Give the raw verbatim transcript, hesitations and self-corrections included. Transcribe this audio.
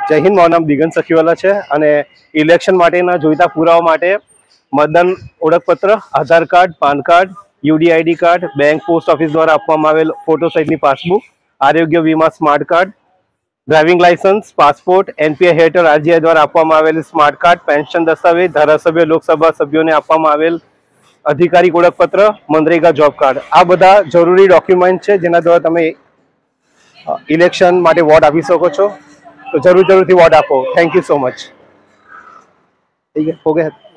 જય હિન્દ, મારું નામ દિગંત સખીવાલા છે અને ઇલેક્શન માટેના જોઈતા પુરાવા માટે મતદાન ઓળખપત્ર, Aadhaar card, PAN card, UD ID card, bank post office દ્વારા આપવામાં આવેલ ફોટો સહિતની પાસબુક, આરોગ્ય વીમા smart card, driving licence, passport, NPI હેઠળ આરજીઆઈ દ્વારા આપવામાં આવેલ સ્માર્ટ કાર્ડ, પેન્શન દસ્તાવેજ, ધારાસભ્ય લોકસભા સભ્યોને આપવામાં આવેલ અધિકારી ઓળખપત્ર, મનરેગા જોબ કાર્ડ, આ બધા જરૂરી ડોક્યુમેન્ટ છે જેના દ્વારા તમે ઇલેક્શન માટે વોટ આપી શકો છો. તો જરૂર જરૂરથી વોટ આપો. Thank you so much. ઠીક હે, હો ગયા.